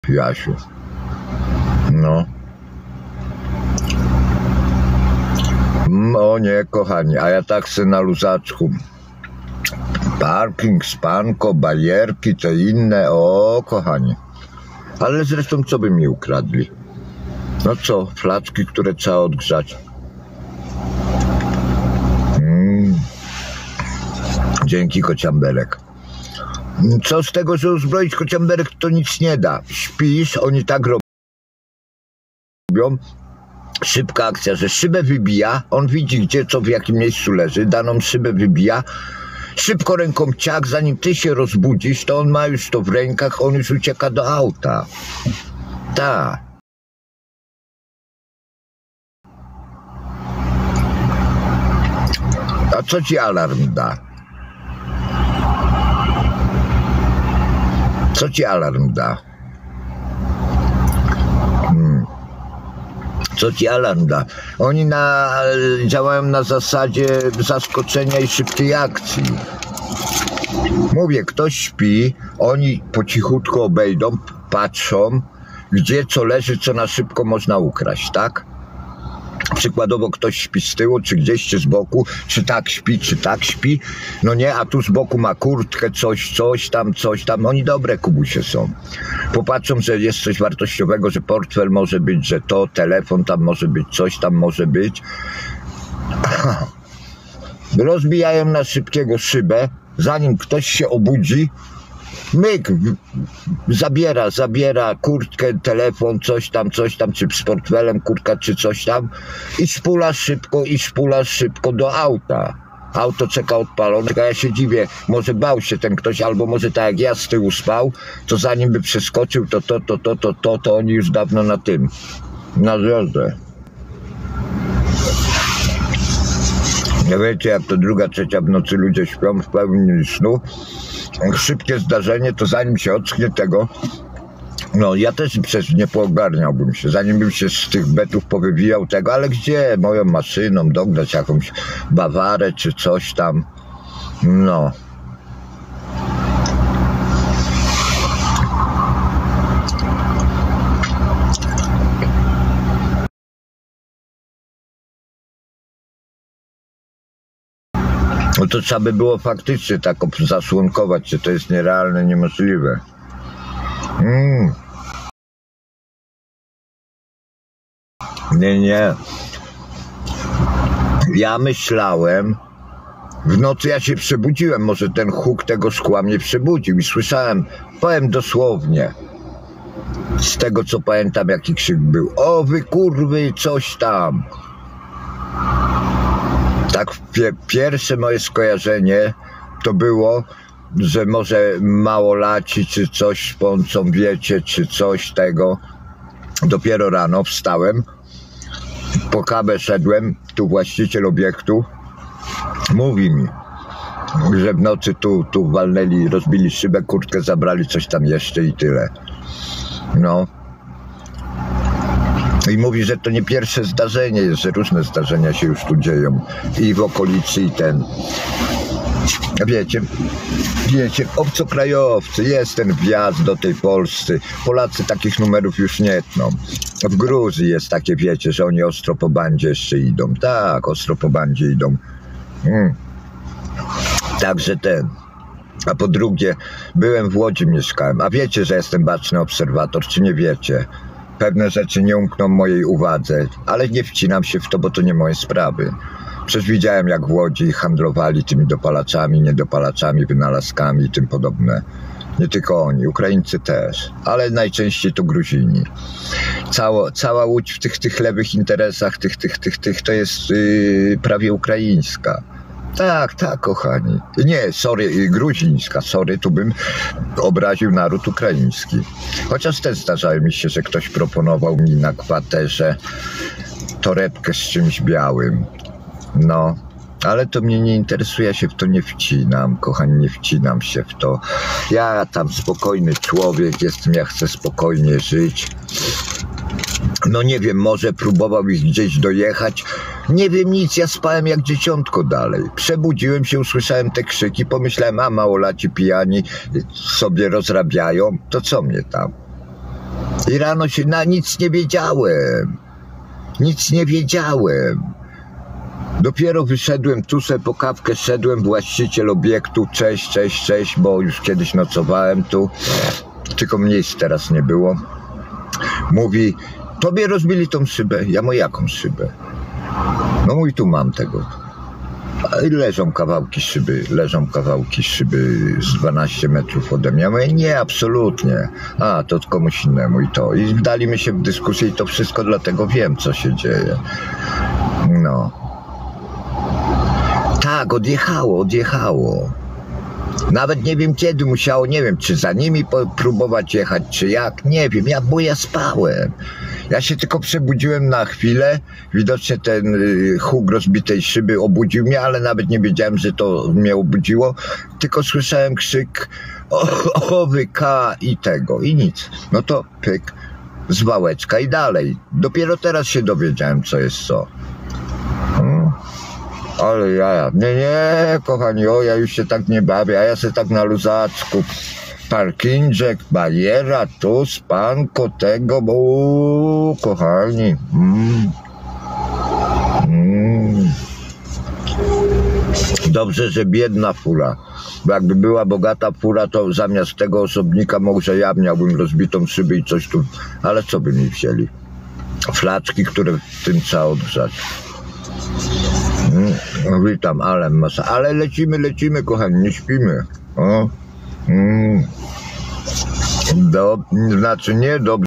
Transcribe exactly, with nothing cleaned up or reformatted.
Jasiu. No. O nie, kochani, a ja tak chcę na luzaczku. Parking, spanko, barierki, to inne, o kochani. Ale zresztą co by mi ukradli? No co, flaczki, które trzeba odgrzać. Mm. Dzięki, kociambelek. Co z tego, że uzbroić kociamberek, to nic nie da. Śpisz, oni tak robią. Szybka akcja, że szybę wybija, on widzi gdzie, co w jakim miejscu leży, daną szybę wybija, szybko ręką ciak, zanim ty się rozbudzisz, to on ma już to w rękach, on już ucieka do auta. Tak. A co ci alarm da? Co ci alarm da? Hmm. Co ci alarm da? Oni na, działają na zasadzie zaskoczenia i szybkiej akcji. Mówię, ktoś śpi, oni po cichutku obejdą, patrzą, gdzie co leży, co na szybko można ukraść, tak? Przykładowo ktoś śpi z tyłu, czy gdzieś, czy z boku, czy tak śpi, czy tak śpi, no nie, a tu z boku ma kurtkę, coś, coś tam, coś tam, oni dobre kubusie są. Popatrzą, że jest coś wartościowego, że portfel może być, że to, telefon tam może być, coś tam może być. Rozbijają na szybkiego szybę, zanim ktoś się obudzi, myk, zabiera, zabiera kurtkę, telefon, coś tam, coś tam, czy z portfelem, kurtka, czy coś tam i szpula szybko, i szpula szybko do auta. Auto czeka odpalone, a ja się dziwię, może bał się ten ktoś, albo może tak jak ja z tyłu spał, to zanim by przeskoczył, to to, to, to, to, to, to oni już dawno na tym, na drodze. Nie wiecie, jak to druga, trzecia w nocy ludzie śpią w pełni snu. Szybkie zdarzenie, to zanim się ocknie tego, no ja też przecież nie poogarniałbym się, zanim bym się z tych betów powywijał tego, ale gdzie? Moją maszyną dograć jakąś Bawarę czy coś tam, no. No to trzeba by było faktycznie tak zasłonkować się, to jest nierealne, niemożliwe. Mm. Nie, nie. Ja myślałem, w nocy ja się przebudziłem, może ten huk tego szkła mnie przebudził i słyszałem, powiem dosłownie, z tego co pamiętam jaki krzyk był, o wy kurwy, coś tam. Tak, pie pierwsze moje skojarzenie to było, że może małolaci czy coś szpącą, wiecie, czy coś tego. Dopiero rano wstałem, po kawę szedłem, tu właściciel obiektu mówi mi, że w nocy tu, tu walnęli, rozbili szybę, kurtkę zabrali, coś tam jeszcze i tyle. No. I mówi, że to nie pierwsze zdarzenie jest, że różne zdarzenia się już tu dzieją. I w okolicy, i ten. Wiecie, wiecie, obcokrajowcy, jest ten wjazd do tej Polscy. Polacy takich numerów już nie tną. W Gruzji jest takie, wiecie, że oni ostro po bandzie jeszcze idą. Tak, ostro po bandzie idą. Hmm. Także ten. A po drugie, byłem w Łodzi, mieszkałem. A wiecie, że jestem baczny obserwator, czy nie wiecie? Pewne rzeczy nie umkną mojej uwadze, ale nie wcinam się w to, bo to nie moje sprawy. Przecież widziałem, jak w Łodzi handlowali tymi dopalaczami, niedopalaczami, wynalazkami i tym podobne. Nie tylko oni, Ukraińcy też, ale najczęściej to Gruzini. Cało, cała Łódź w tych, tych lewych interesach, tych, tych, tych, tych to jest yy, prawie ukraińska. Tak, tak, kochani. Nie, sorry, gruzińska, sorry, tu bym obraził naród ukraiński. Chociaż też zdarzało mi się, że ktoś proponował mi na kwaterze torebkę z czymś białym. No, ale to mnie nie interesuje, ja się w to nie wcinam, kochani, nie wcinam się w to. Ja tam spokojny człowiek jestem, ja chcę spokojnie żyć. No nie wiem, może próbował ich gdzieś dojechać. Nie wiem nic, ja spałem jak dzieciątko dalej. Przebudziłem się, usłyszałem te krzyki, pomyślałem, a małolaci pijani sobie rozrabiają, to co mnie tam? I rano się na nic nie wiedziałem. Nic nie wiedziałem. Dopiero wyszedłem, tu sobie po kawkę szedłem, właściciel obiektu, cześć, cześć, cześć, bo już kiedyś nocowałem tu, tylko miejsc teraz nie było. Mówi, tobie rozbili tą szybę. Ja mówię, jaką szybę? No mój, tu mam tego. I leżą kawałki szyby, leżą kawałki szyby z dwanaście metrów ode mnie. Ja mówię, nie, absolutnie. A, to komuś innemu i to. I wdaliśmy się w dyskusję i to wszystko dlatego wiem, co się dzieje. No. Tak, odjechało, odjechało. Nawet nie wiem kiedy musiało, nie wiem, czy za nimi próbować jechać, czy jak, nie wiem, ja, bo ja spałem. Ja się tylko przebudziłem na chwilę, widocznie ten y, huk rozbitej szyby obudził mnie, ale nawet nie wiedziałem, że to mnie obudziło, tylko słyszałem krzyk o, o wyka i tego, i nic. No to pyk, z wałeczka i dalej. Dopiero teraz się dowiedziałem, co jest co. Hmm. Ale ja, nie, nie, kochani, o, ja już się tak nie bawię, a ja się tak na luzaczku. Parkinżek, bariera, tu, spanko, tego, bo, uu, kochani. Mm. Mm. Dobrze, że biedna fura, bo jakby była bogata fura, to zamiast tego osobnika może ja miałbym rozbitą szybę i coś tu, ale co by mi wzięli? Flaczki, które w tym trzeba odgrzać. Mm, witam, ale masa. Ale lecimy, lecimy, kochani, nie śpimy. O. Mm. Do, znaczy nie dobrze.